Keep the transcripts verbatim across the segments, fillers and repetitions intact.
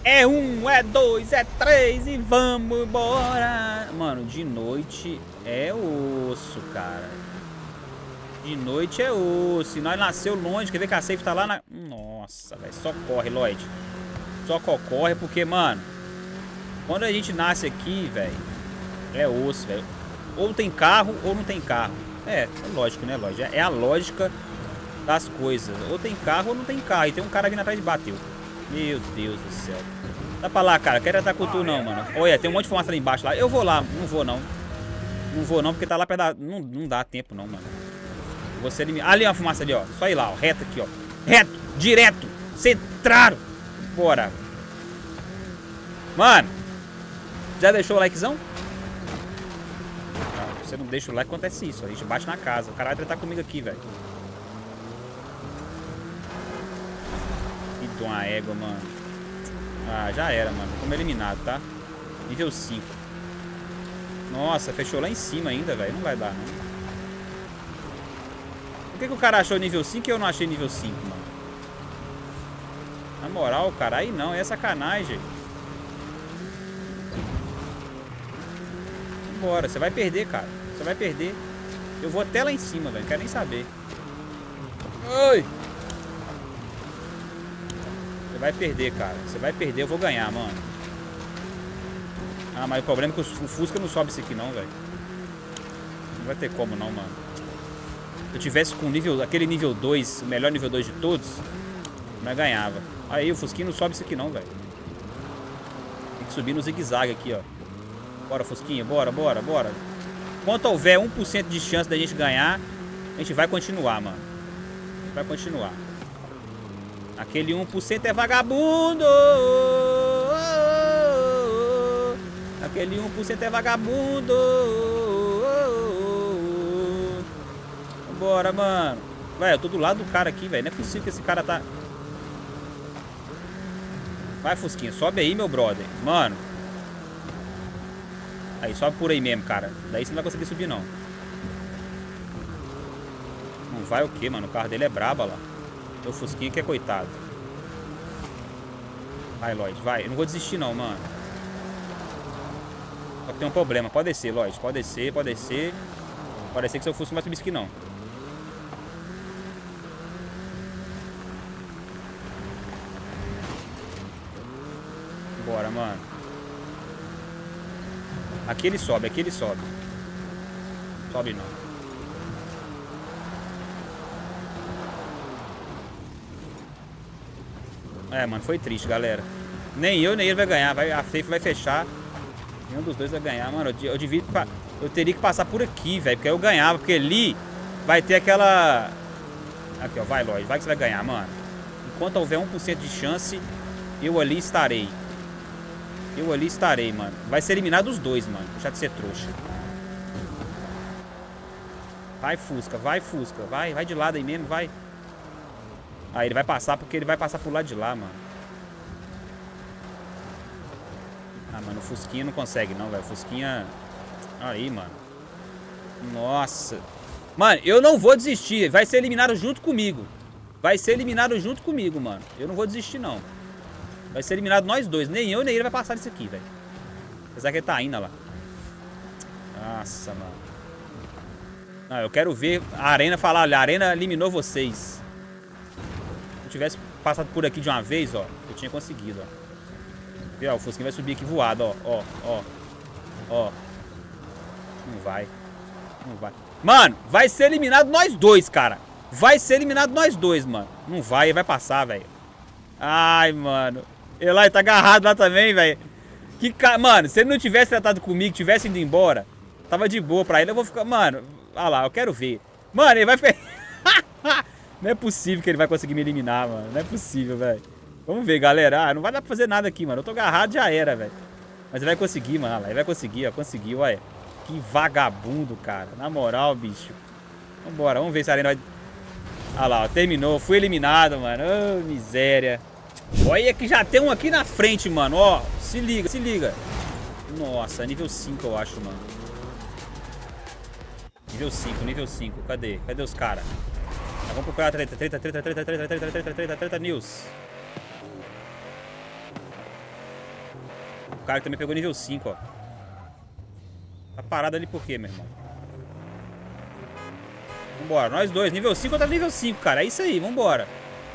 É um, é dois, é três e vamos embora. Mano, de noite é osso, cara. De noite é osso. E nós nasceu longe. Quer ver que a safe tá lá na... Nossa, velho. Só corre, Lloyd. Só corre porque, mano, quando a gente nasce aqui, velho, é osso, velho. Ou tem carro ou não tem carro. É, é lógico, né, Lloyd? É a lógica das coisas. Ou tem carro ou não tem carro. E tem um cara vindo atrás e bateu. Meu Deus do céu. Dá pra lá, cara. Quero estar com tu não, mano. Olha, tem um monte de fumaça lá embaixo lá. Eu vou lá. Não vou, não. Não vou, não, porque tá lá perto da... Não, não dá tempo, não, mano. Você eliminar. Ali uma fumaça ali, ó. Só ir lá, ó. Reto aqui, ó. Reto. Direto. Centrado. Bora. Mano. Já deixou o likezão? Não, você não deixa o like, acontece isso. A gente bate na casa. O cara vai tratar comigo aqui, velho. De uma égua, mano. Ah, já era, mano. Como eliminado, tá? Nível cinco. Nossa, fechou lá em cima ainda, velho. Não vai dar, não. Por que que o cara achou nível cinco e eu não achei nível cinco, mano? Na moral, cara, aí não. É sacanagem. Vambora. Você vai perder, cara. Você vai perder. Eu vou até lá em cima, velho. Não quero nem saber. Ai! Você vai perder, cara. Você vai perder, eu vou ganhar, mano. Ah, mas o problema é que o Fusca não sobe isso aqui não, velho. Não vai ter como não, mano. Se eu tivesse com nível, aquele nível dois, o melhor nível dois de todos, nós ganhava. Aí o Fusquinho não sobe isso aqui não, velho. Tem que subir no zigue-zague aqui, ó. Bora, Fusquinha, bora, bora, bora. Enquanto houver um por cento de chance da gente ganhar, a gente vai continuar, mano. Vai continuar. Aquele um por cento é vagabundo. Aquele um por cento é vagabundo. Vambora, mano. Vai, eu tô do lado do cara aqui, velho. Não é possível que esse cara tá... Vai, Fusquinha. Sobe aí, meu brother. Mano. Aí, sobe por aí mesmo, cara. Daí você não vai conseguir subir, não. Não vai o quê, mano? O carro dele é braba lá. O Fusquinha que é coitado. Vai, Lloyd, vai. Eu não vou desistir não, mano. Só que tem um problema. Pode descer, Lloyd. Pode descer, pode descer. Pode descer que seu Fusca não vai subir isso aqui, não. Bora, mano. Aqui ele sobe, aqui ele sobe. Sobe não. É, mano, foi triste, galera. Nem eu, nem ele vai ganhar. Vai, a safe vai fechar. Nenhum dos dois vai ganhar. Mano, eu, eu devia... Eu teria que passar por aqui, velho. Porque aí eu ganhava. Porque ali vai ter aquela... Aqui, ó. Vai, Lloyd. Vai que você vai ganhar, mano. Enquanto houver um por cento de chance, eu ali estarei. Eu ali estarei, mano. Vai ser eliminado os dois, mano. Deixa de ser trouxa. Vai, Fusca. Vai, Fusca. Vai, vai de lado aí mesmo, vai. Aí ele vai passar porque ele vai passar pro lado de lá, mano. Ah, mano, o Fusquinha não consegue não, velho. Fusquinha... Aí, mano. Nossa. Mano, eu não vou desistir. Vai ser eliminado junto comigo. Vai ser eliminado junto comigo, mano. Eu não vou desistir, não. Vai ser eliminado nós dois. Nem eu, nem ele vai passar isso aqui, velho. Apesar que ele tá indo lá. Nossa, mano. Não, eu quero ver a Arena falar, olha, a Arena eliminou vocês. Se eu tivesse passado por aqui de uma vez, ó, eu tinha conseguido, ó. Vê, ó, o Fusquinha vai subir aqui voado, ó, ó, ó. Ó. Não vai. Não vai. Mano, vai ser eliminado nós dois, cara. Vai ser eliminado nós dois, mano. Não vai, ele vai passar, velho. Ai, mano. Ele lá, ele tá agarrado lá também, velho. Que ca... Mano, se ele não tivesse tratado comigo, tivesse indo embora, tava de boa pra ele, eu vou ficar... Mano, olha lá, eu quero ver. Mano, ele vai... Não é possível que ele vai conseguir me eliminar, mano. Não é possível, velho. Vamos ver, galera. Ah, não vai dar pra fazer nada aqui, mano. Eu tô agarrado, já era, velho. Mas ele vai conseguir, mano. Olha lá, ele vai conseguir, ó. Conseguiu, olha. Que vagabundo, cara. Na moral, bicho. Vambora, vamos ver se a Arena vai... Olha lá, ó. Terminou. Fui eliminado, mano. Ô, oh, miséria. Olha que já tem um aqui na frente, mano. Ó, se liga, se liga. Nossa, nível cinco, eu acho, mano. Nível cinco, nível cinco. Cadê? Cadê os caras? Vamos procurar a treta, treta, treta, treta, treta, treta, treta, treta, treta, treta, news. O cara também pegou nível cinco, ó. Tá parado ali por quê, meu irmão? Vambora, nós dois. Nível cinco contra nível cinco, cara. É isso aí, vambora.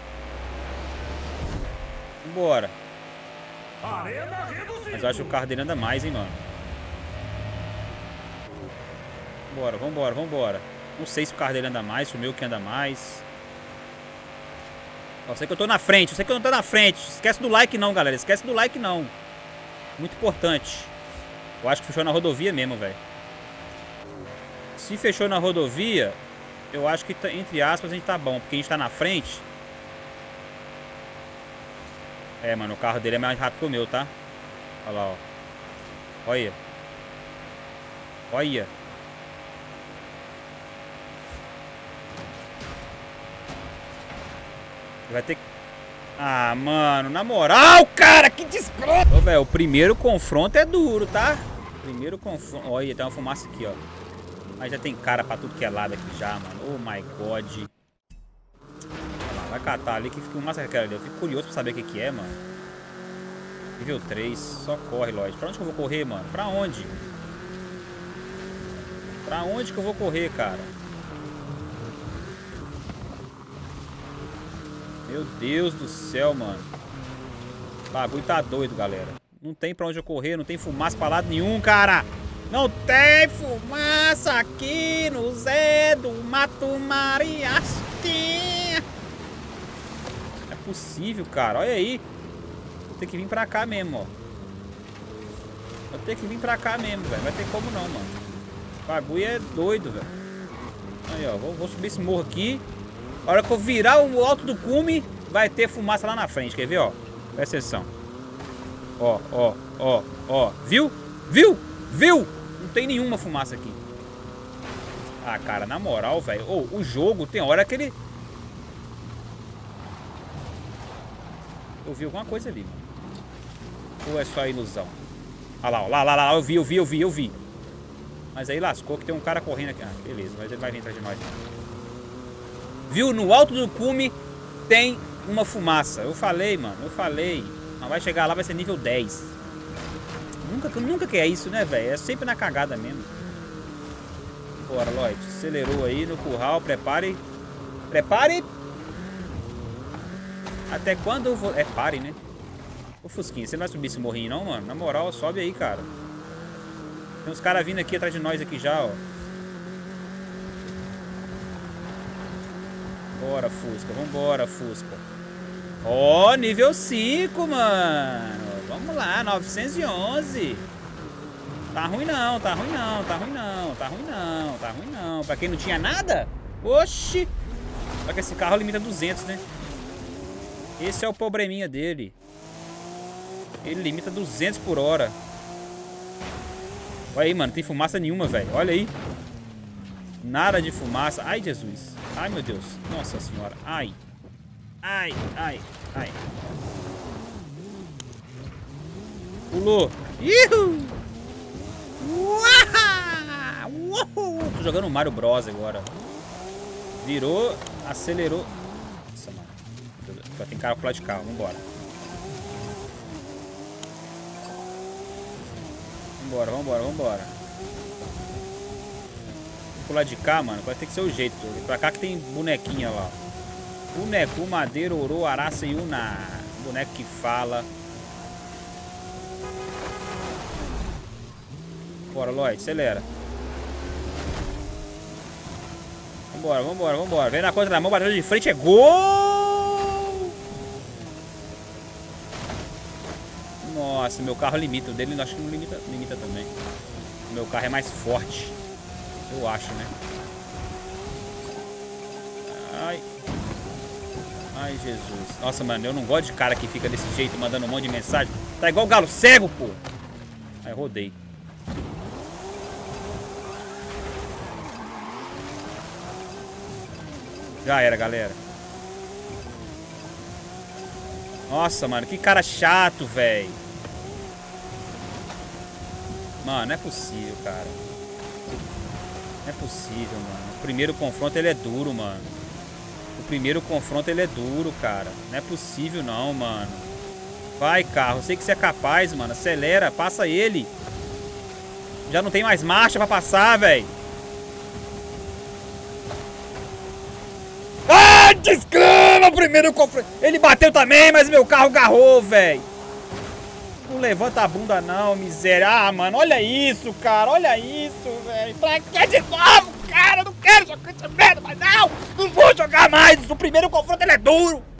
Vambora. Mas eu acho que o carro dele anda mais, hein, mano. Vambora, vambora, vambora. Não sei se o carro dele anda mais, se o meu que anda mais. Eu sei que eu tô na frente, eu sei que eu não tô na frente. Esquece do like não, galera. Esquece do like não. Muito importante. Eu acho que fechou na rodovia mesmo, velho. Se fechou na rodovia, eu acho que, entre aspas, a gente tá bom. Porque a gente tá na frente. É, mano, o carro dele é mais rápido que o meu, tá? Olha lá, ó. Olha. Olha. Vai ter que... Ah, mano, na moral, cara, que desgraça. Ô, velho, o primeiro confronto é duro, tá? Primeiro confronto... Olha, tem uma fumaça aqui, ó. Mas já tem cara pra tudo que é lado aqui já, mano. Oh, my God. Vai catar ali, que fumaça é aquela ali. Eu fico curioso pra saber o que que é, mano. Nível três, só corre, Lloyd. Pra onde que eu vou correr, mano? Pra onde? Pra onde que eu vou correr, cara? Meu Deus do céu, mano. O bagulho tá doido, galera. Não tem pra onde eu correr, não tem fumaça pra lado nenhum, cara. Não tem fumaça aqui no Zé do Mato Mariachi. É possível, cara. Olha aí. Vou ter que vir pra cá mesmo, ó. Vou ter que vir pra cá mesmo, velho. Vai ter como não, mano. O bagulho é doido, velho. Aí, ó. Vou, vou subir esse morro aqui. A hora que eu virar o alto do cume, vai ter fumaça lá na frente. Quer ver, ó? Presta atenção. Ó, ó, ó, ó. Viu? Viu? Viu? Não tem nenhuma fumaça aqui. Ah, cara, na moral, velho. Oh, o jogo tem hora que ele... Eu vi alguma coisa ali, mano. Ou é só ilusão? Olha lá, ó. Lá, lá, lá. Eu vi, eu vi, eu vi, eu vi. Mas aí lascou que tem um cara correndo aqui. Ah, beleza. Mas ele vai vir atrás de nós. Viu? No alto do cume tem uma fumaça. Eu falei, mano. Eu falei. Mas vai chegar lá, vai ser nível dez. Nunca, nunca que é isso, né, velho? É sempre na cagada mesmo. Bora, Lloyd. Acelerou aí no curral. Prepare. Prepare. Até quando eu vou... É, pare, né? Ô, Fusquinha, você não vai subir esse morrinho, não, mano? Na moral, sobe aí, cara. Tem uns caras vindo aqui atrás de nós aqui já, ó. Bora, Fusca. Vambora, Fusca. Ó, oh, nível cinco, mano. Vamos lá, novecentos e onze. Tá ruim não, tá ruim não, tá ruim não, tá ruim não, tá ruim não. Pra quem não tinha nada? Oxi. Só que esse carro limita duzentos, né? Esse é o probleminha dele. Ele limita duzentos por hora. Olha aí, mano, não tem fumaça nenhuma, velho. Olha aí. Nada de fumaça. Ai, Jesus. Ai, meu Deus. Nossa senhora. Ai. Ai, ai, ai. Pulou. Ihu! Uau! Tô jogando Mario Bros agora. Virou, acelerou. Nossa, mano. Já tem cara pro lado de cá. Vambora. Vambora, vambora, vambora. Pro lado de cá, mano, vai ter que ser o jeito. Pra cá que tem bonequinha lá. Boneco, madeira, oro, araça e una. Boneco que fala. Bora, Lloyd, acelera. Vambora, vambora, vambora. Vem na conta da mão, bateu de frente, é gol! Nossa, meu carro limita. O dele acho que não limita, limita também. O meu carro é mais forte. Eu acho, né? Ai. Ai, Jesus. Nossa, mano, eu não gosto de cara que fica desse jeito, mandando um monte de mensagem. Tá igual o galo cego, pô. Aí, rodei. Já era, galera. Nossa, mano, que cara chato, velho. Mano, não é possível, cara. Não é possível, mano. O primeiro confronto, ele é duro, mano. O primeiro confronto, ele é duro, cara. Não é possível, não, mano. Vai, carro. Eu sei que você é capaz, mano. Acelera. Passa ele. Já não tem mais marcha pra passar, velho. Ah, desgrama! Primeiro confronto. Ele bateu também, mas meu carro garrou, velho. Não levanta a bunda não, miséria. Ah, mano, olha isso, cara. Olha isso, velho. Pra que de novo, cara? Eu não quero jogar essa merda, mas não. Não vou jogar mais. O primeiro confronto ele é duro.